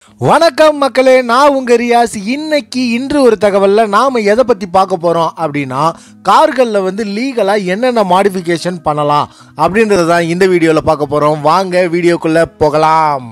வணக்கம் மக்களே, நான் உங்க ரியாஸ். இன்று ஒரு தகவல்ல நாம எதை பத்தி பார்க்க போறோம் அப்படின்னா, கார்கள்ல லீகலா என்னென்ன மாடிஃபிகேஷன் பண்ணலாம் அப்படின்றத தான் இந்த வீடியோல பார்க்க போறோம். வாங்க வீடியோக்குள்ள போகலாம்.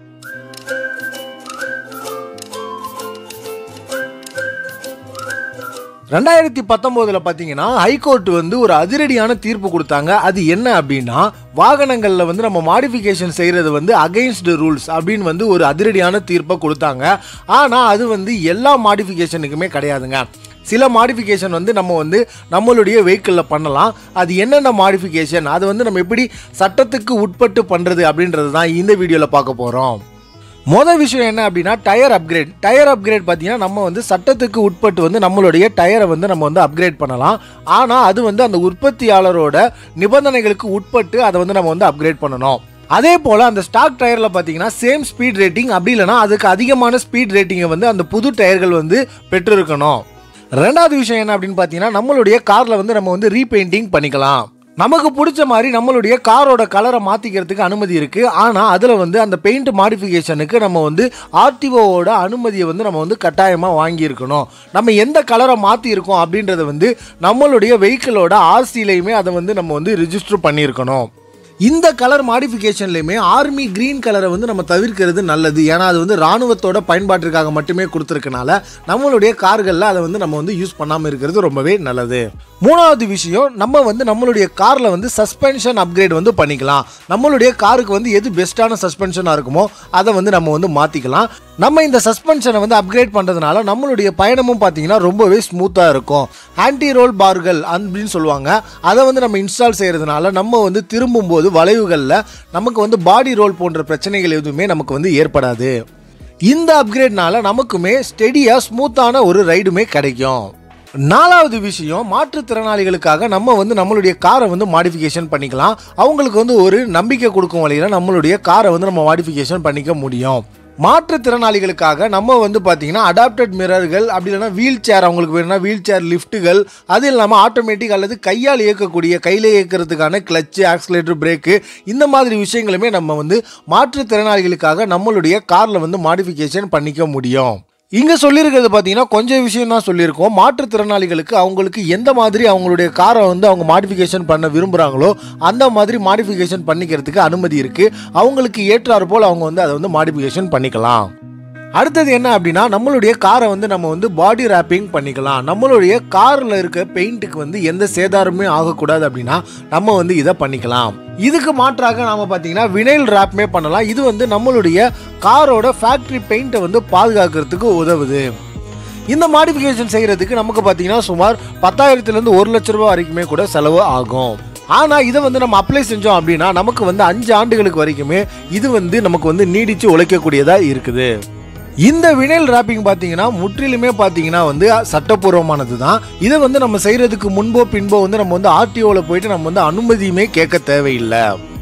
2019 பாத்தீங்கன்னா ஹைகோர்ட் ஒரு அதிரடியான தீர்ப்பு கொடுத்தாங்க. அது என்ன அப்படின்னா, வாகனங்கள்ல நம்ம மாடிஃபிகேஷன் செய்யறது அகைன்ஸ்ட் ரூல்ஸ் அப்படின்னு ஒரு அதிரடியான தீர்ப்பை கொடுத்தாங்க. ஆனா அது எல்லா மாடிஃபிகேஷனுக்குமே கிடையாதுங்க. சில மாடிஃபிகேஷன் நம்மளுடைய வெஹிக்கிளில் பண்ணலாம். அது என்னென்ன மாடிஃபிகேஷன், அது நம்ம எப்படி சட்டத்துக்கு உட்பட்டு பண்றது அப்படின்றது தான் இந்த வீடியோவில் பார்க்க போறோம். மொதல் விஷயம் என்ன அப்படின்னா, டயர் அப்கிரேட். டயர் அப்கிரேட் பார்த்தீங்கன்னா நம்ம சட்டத்துக்கு உட்பட்டு நம்மளுடைய டயரை நம்ம அப்கிரேட் பண்ணலாம். ஆனால் அது அந்த உற்பத்தியாளரோட நிபந்தனைகளுக்கு உட்பட்டு அதை நம்ம அப்கிரேட் பண்ணணும். அதே போல் அந்த ஸ்டாக் டயரில் பார்த்தீங்கன்னா சேம் ஸ்பீட் ரேட்டிங், அப்படி இல்லைனா அதுக்கு அதிகமான ஸ்பீட் ரேட்டிங்கை அந்த புது டயர்கள் பெற்றிருக்கணும். ரெண்டாவது விஷயம் என்ன அப்படின்னு பார்த்தீங்கன்னா, நம்மளுடைய காரில் நம்ம ரீபெயிண்டிங் பண்ணிக்கலாம். நமக்கு பிடிச்ச மாதிரி நம்மளுடைய காரோட கலரை மாற்றிக்கிறதுக்கு அனுமதி இருக்குது. ஆனால் அதில் அந்த பெயிண்ட் மாடிஃபிகேஷனுக்கு நம்ம ஆர்டிஓவோட அனுமதியை நம்ம கட்டாயமாக வாங்கியிருக்கணும். நம்ம எந்த கலரை மாற்றிருக்கோம் அப்படின்றத நம்மளுடைய வெஹிக்கிளோட ஆர்சிலையுமே அதை நம்ம ரிஜிஸ்டர் பண்ணியிருக்கணும். இந்த கலர் மாடிஃபிகேஷன்லையுமே ஆர்மி கிரீன் கலரை நம்ம தவிர்க்கிறது நல்லது. ஏன்னா அது ராணுவத்தோட பயன்பாட்டிற்காக மட்டுமே கொடுத்துருக்கனால நம்மளுடைய கார்களில் அதை நம்ம யூஸ் பண்ணாமல் இருக்கிறது ரொம்பவே நல்லது. மூணாவது விஷயம், நம்ம நம்மளுடைய காரில் சஸ்பென்ஷன் அப்கிரேட் பண்ணிக்கலாம். நம்மளுடைய காருக்கு எது பெஸ்ட்டான சஸ்பென்ஷனாக இருக்குமோ அதை நம்ம மாற்றிக்கலாம். நம்ம இந்த சஸ்பென்ஷனை அப்கிரேட் பண்ணுறதுனால நம்மளுடைய பயணமும் பார்த்தீங்கன்னா ரொம்பவே ஸ்மூத்தாக இருக்கும். ஆன்டி ரோல் பார்கள் அப்படின்னு சொல்லுவாங்க. அதை நம்ம இன்ஸ்டால் செய்கிறதுனால நம்ம திரும்பும்போது வளைவுகளில் நமக்கு பாடி ரோல் போன்ற பிரச்சனைகள் எதுவுமே நமக்கு ஏற்படாது. இந்த அப்கிரேட்னால நமக்குமே ஸ்டெடியாக ஸ்மூத்தான ஒரு ரைடுமே கிடைக்கும். நாலாவது விஷயம், மாற்றுத்திறனாளிகளுக்காக நம்ம நம்மளுடைய காரை மாடிஃபிகேஷன் பண்ணிக்கலாம். அவங்களுக்கு ஒரு நம்பிக்கை கொடுக்கும் வழியில் நம்மளுடைய காரை நம்ம மாடிஃபிகேஷன் பண்ணிக்க முடியும். மாற்றுத்திறனாளிகளுக்காக நம்ம பார்த்தீங்கன்னா அடாப்டட் மிரர்கள், அப்படி இல்லைனா வீல் சேர், அவங்களுக்கு வேணும்னா வீல் சேர் லிஃப்ட்டுகள், அது இல்லாமல் ஆட்டோமேட்டிக் அல்லது கையால் இயக்கக்கூடிய, கையில் இயக்கிறதுக்கான கிளச்சு, ஆக்சிலேட்டர், பிரேக்கு, இந்த மாதிரி விஷயங்களுமே நம்ம மாற்றுத்திறனாளிகளுக்காக நம்மளுடைய காரில் மாடிஃபிகேஷன் பண்ணிக்க முடியும். இங்கே சொல்லியிருக்கிறது பார்த்தீங்கன்னா கொஞ்சம் விஷயம் தான் சொல்லியிருக்கோம். மாற்றுத்திறனாளிகளுக்கு அவங்களுக்கு எந்த மாதிரி அவங்களுடைய காரை அவங்க மாடிஃபிகேஷன் பண்ண விரும்புகிறாங்களோ அந்த மாதிரி மாடிஃபிகேஷன் பண்ணிக்கிறதுக்கு அனுமதி இருக்குது. அவங்களுக்கு ஏற்றாறு போல் அவங்க அதை மாடிஃபிகேஷன் பண்ணிக்கலாம். அடுத்தது என்ன அப்படின்னா, நம்மளுடைய காரை நம்ம பாடி ரேப்பிங் பண்ணிக்கலாம். நம்மளுடைய காரில் இருக்க பெயிண்ட்டுக்கு எந்த சேதாரமே ஆகக்கூடாது அப்படின்னா நம்ம இதை பண்ணிக்கலாம். இதுக்கு மாற்றாக நாம பார்த்தீங்கன்னா வினைல் ரேப்மே பண்ணலாம். இது நம்மளுடைய காரோட ஃபேக்டரி பெயிண்ட்டை பாதுகாக்கிறதுக்கு உதவுது. இந்த மாடிஃபிகேஷன் செய்கிறதுக்கு நமக்கு பார்த்தீங்கன்னா சுமார் 10,000 1 லட்ச ரூபாய் வரைக்குமே கூட செலவு ஆகும். ஆனால் இதை நம்ம அப்ளை செஞ்சோம் அப்படின்னா நமக்கு 5 ஆண்டுகளுக்கு வரைக்குமே இது நமக்கு நீடிச்சு உழைக்கக்கூடியதாக இருக்குது. இந்த வினைல் ராப்பிங் பார்த்தீங்கன்னா முற்றிலுமே பார்த்தீங்கன்னா சட்டப்பூர்வமானது தான். இதை நம்ம செய்யறதுக்கு முன்போ பின்போ நம்ம ஆர்டிஓவில் போயிட்டு நம்ம அனுமதியுமே கேட்க தேவையில்லை.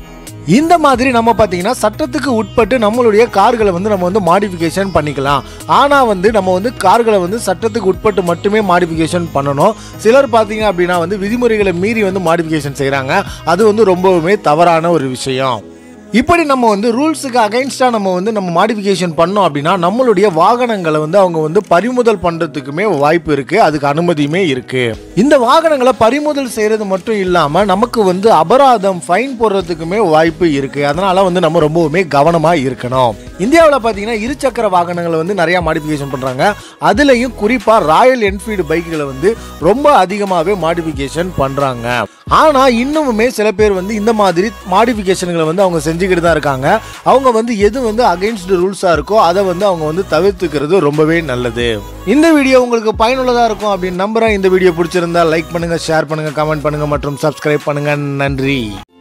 இந்த மாதிரி நம்ம பார்த்தீங்கன்னா சட்டத்துக்கு உட்பட்டு நம்மளுடைய கார்களை நம்ம மாடிஃபிகேஷன் பண்ணிக்கலாம். ஆனால் நம்ம கார்களை சட்டத்துக்கு உட்பட்டு மட்டுமே மாடிஃபிகேஷன் பண்ணணும். சிலர் பார்த்தீங்க அப்படின்னா விதிமுறைகளை மீறி மாடிஃபிகேஷன் செய்கிறாங்க. அது ரொம்பவுமே தவறான ஒரு விஷயம். இப்படி நம்ம ரூல்ஸுக்கு அகைன்ஸ்டா நம்ம மாடிஃபிகேஷன் பண்ணோம் அப்படின்னா நம்மளுடைய வாகனங்களை அவங்க பறிமுதல் பண்றதுக்குமே வாய்ப்பு இருக்கு. அதுக்கு அனுமதியுமே இருக்கு. இந்த வாகனங்களை பறிமுதல் செய்யறது மட்டும் இல்லாம நமக்கு அபராதம், ஃபைன் போடுறதுக்குமே வாய்ப்பு இருக்கு. அதனால நம்ம ரொம்பவுமே கவனமா இருக்கணும். இந்தியாவில் பார்த்தீங்கன்னா இருசக்கர வாகனங்களை நிறைய மாடிஃபிகேஷன் பண்றாங்க. அதுலயும் குறிப்பா ராயல் என்ஃபீல்டு பைக்குகளை ரொம்ப அதிகமாகவே மாடிஃபிகேஷன் பண்றாங்க. ஆனா இன்னுமே சில பேர் இந்த மாதிரி மாடிஃபிகேஷன்களை அவங்க செஞ்சுக்கிட்டு தான் இருக்காங்க. அவங்க எது அகைன்ஸ்ட் ரூல்ஸா இருக்கோ அதை அவங்க தவிர்த்துக்கிறது ரொம்பவே நல்லது. இந்த வீடியோ உங்களுக்கு பயனுள்ளதா இருக்கும் அப்படின்னு நம்புறேன். இந்த வீடியோ பிடிச்சிருந்தா லைக் பண்ணுங்க, ஷேர் பண்ணுங்க, கமெண்ட் பண்ணுங்க மற்றும் சப்ஸ்கிரைப் பண்ணுங்க. நன்றி.